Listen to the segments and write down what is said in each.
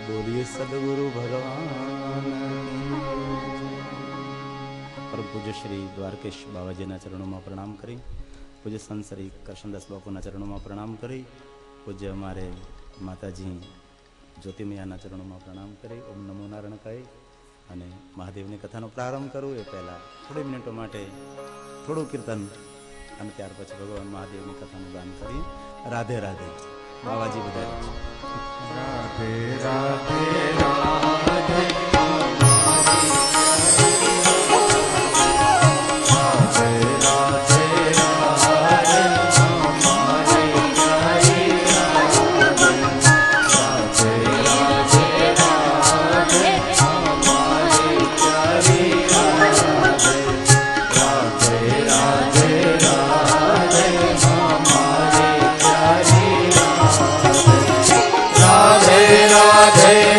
बोलिए सदगुरु भगवान परम पूज्य श्री द्वारकेश बाबाजीना चरणों में प्रणाम करी, पूज्य संत श्री कृष्णदास बापूना चरणों में प्रणाम करी, पूज्य अमारे माताजी ज्योतिमयाना चरणों में प्रणाम करी ओम नमो नारायण कही अने महादेवनी कथानो प्रारंभ करूँ ए पहला थोड़ी मिनिटों माटे थोड़ું कीर्तन અને ત્યાર પછી ભગવાન મહાદેવની કથાનું ગાન કરી રાધે રાધે બાવાજી બધાય राधे राधे राधे Radhe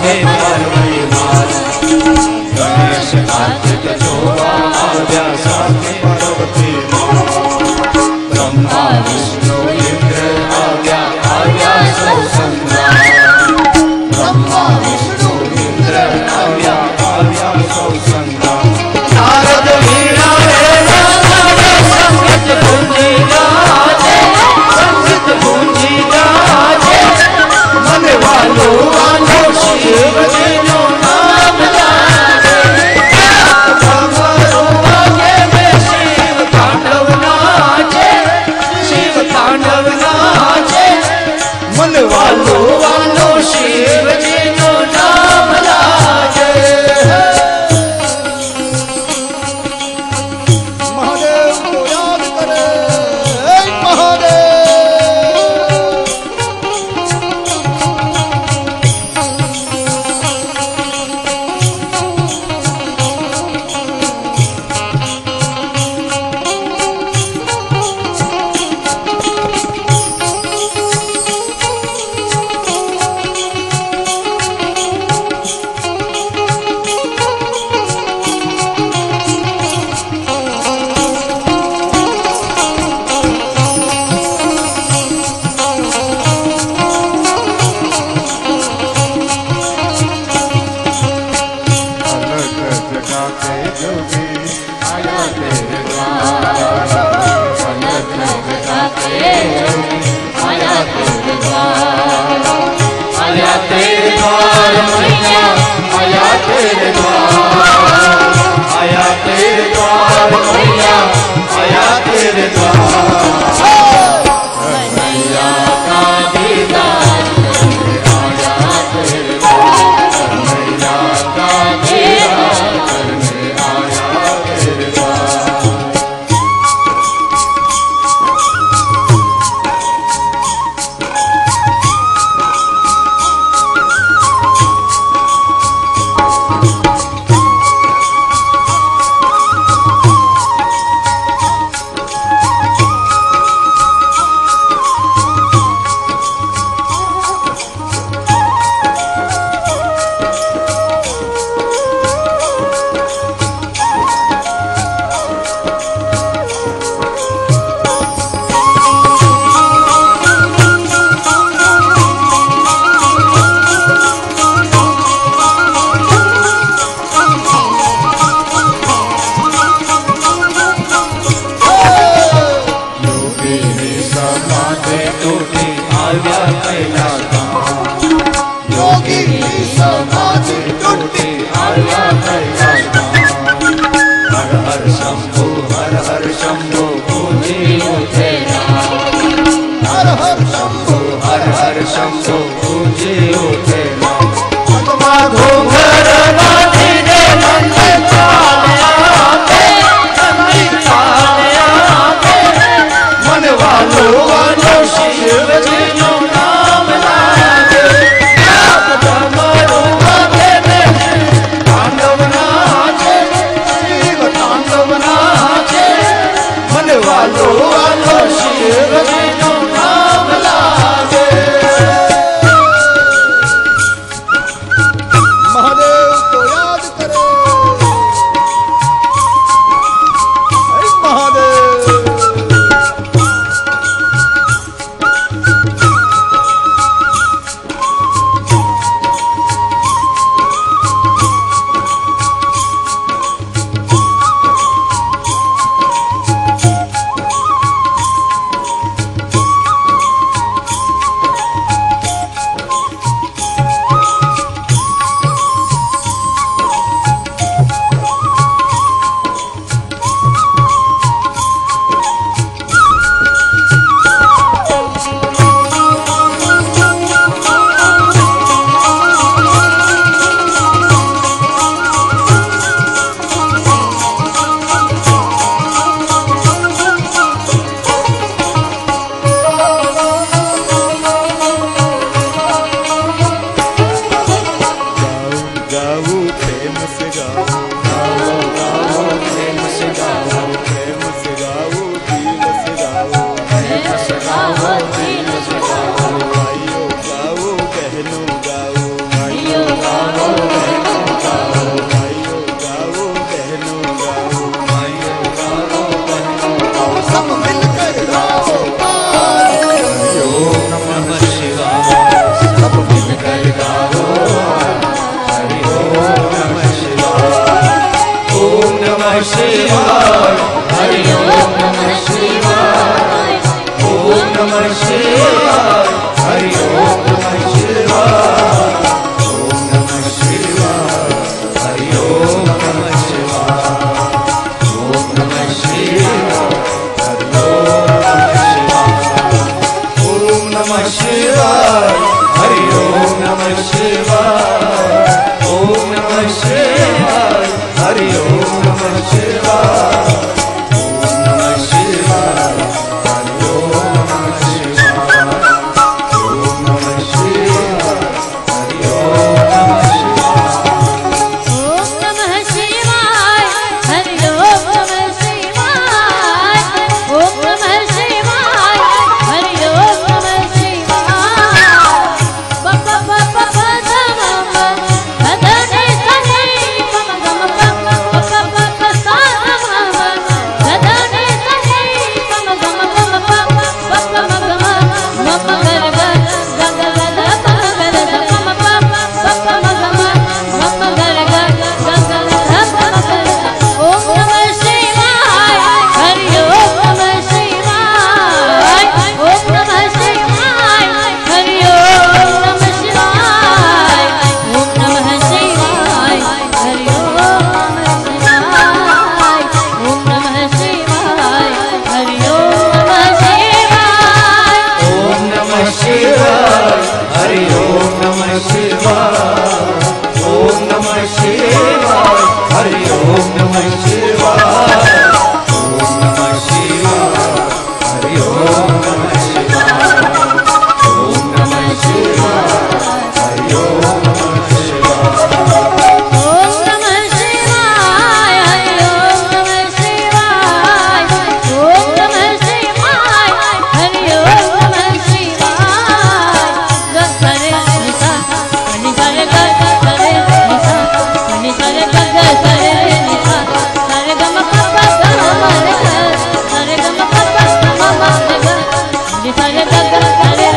लागे पार्वती मात गणेश कार्तिक शोभा आद्या साथे पार्वती ब्रह्मा विष्णु इंद्र आज्ञा आज्ञा सौ संग्राम ब्रह्मा विष्णु इंद्र आज्ञा आज्ञा सौ संग्राम नारद वीणा संगीत गूंजी गाजे संगीत गूंजी गाजे मन वालों वालों शिव जी नो नाम लागे भगवानों आगे में शिव तांडव नाचे शिव तांडव नाचे मन वालों वालों शिव जी नो नाम लागे महादेव को याद करे महादेव शिवाय हरि ओम नमः शिवाय ओम नमः शिवाय हरि ओम नमः शिवाय ओम नमः शिवाय हरि ओम नमः शिवाय ओम नमः शिवाय हरि ओम नमः शिवाय ओम नमः शिवाय हरि ओम नमः शिवाय ओम नमः शिवाय हरि ओम नमः शिवाय ओम नमः शिवाय हरि ओम नमः शिवाय हरि ओम नमः शिवाय ओम नमः शिवाय हरि ओम नमः शिवाय बप्पा बप्पा बप्पा धने धने गम गम बप्पा बप्पा साधने धने धने गम गम बप्पा बप्पा मम मम गर गर गग गग गर मम बप्पा मम मम गर गर गग ओम नमः शिवाय हरि ओम नमः शिवाय ओम नमः शिवाय हरि ओम नमः शिवाय ओम नमः शिवाय हरि ओम नमः शिवाय हरि ओम नमः शिवाय हरि ओम नमः शिवाय ओम नमः शिवाय हरि ओम नमः शिवाय ओम नमः शिवाय हरि ओम नमः शिवाय ओम नमः शिवाय हरि ओम नमः शिवाय ओम नमः शिवाय हरि ओम नमः शिवाय ओम नमः शिवाय हरि ओम नमः शिवाय गरे निसा नि गरे गरे निसा नि गरे गरे निसा गरे गम पप्पा गम रे गरे गम पप्पा गम रे गरे नि गरे गरे